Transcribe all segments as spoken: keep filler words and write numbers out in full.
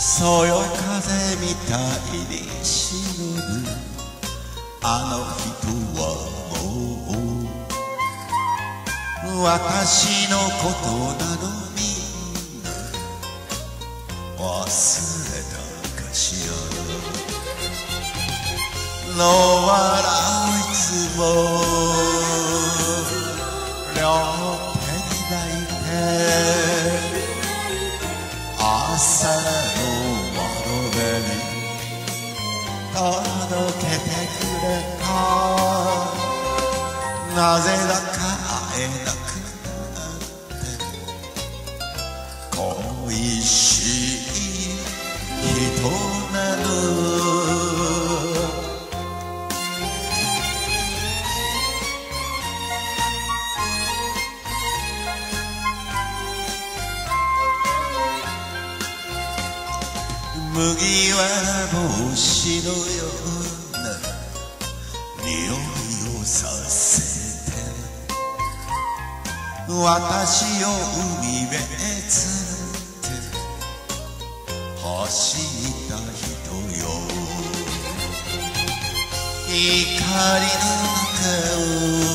そよ風みたいに忍ぶあの人はもう私のことなどみんな忘れたかしら。の笑ういつも両手に抱いて朝の窓辺に届けてくれた。なぜだか会えなくなって恋しい人なの。麦わら帽子のような匂いをさせて私を海辺へ連れて走った人よ。光の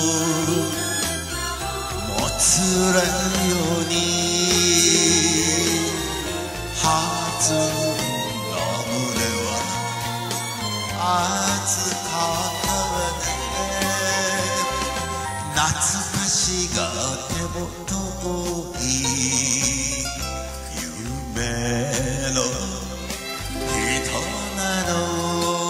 中をもつれるように初暑かったわね。懐かしがっても遠い夢の人なの。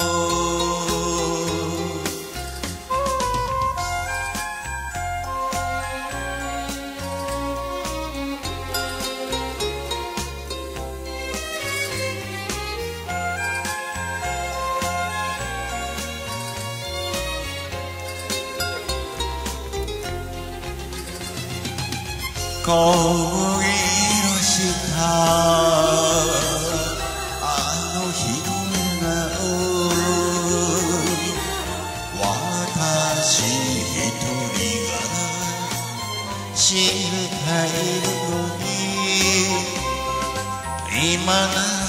小麦色したあの日の笑顔、私一人が知っているのに今な